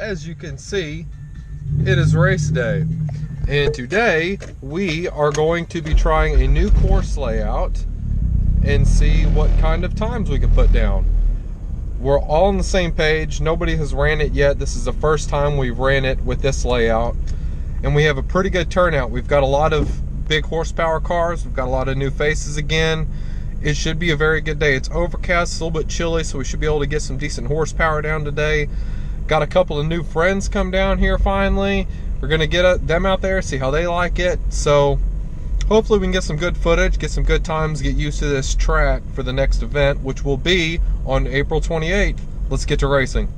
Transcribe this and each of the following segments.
as you can see, it is race day. And today we are going to be trying a new course layout and see what kind of times we can put down. We're all on the same page. Nobody has ran it yet. This is the first time we've ran it with this layout. And we have a pretty good turnout. We've got a lot of big horsepower cars. We've got a lot of new faces again. It should be a very good day. It's overcast, a little bit chilly, so we should be able to get some decent horsepower down today. Got a couple of new friends come down here finally. We're gonna get them out there, see how they like it. So hopefully we can get some good footage, get some good times, get used to this track for the next event, which will be on April 28th. Let's get to racing.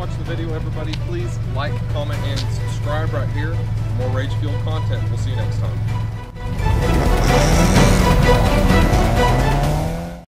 watching the video, everybody. Please like, comment, and subscribe right here for more Rage Fuel content. We'll see you next time.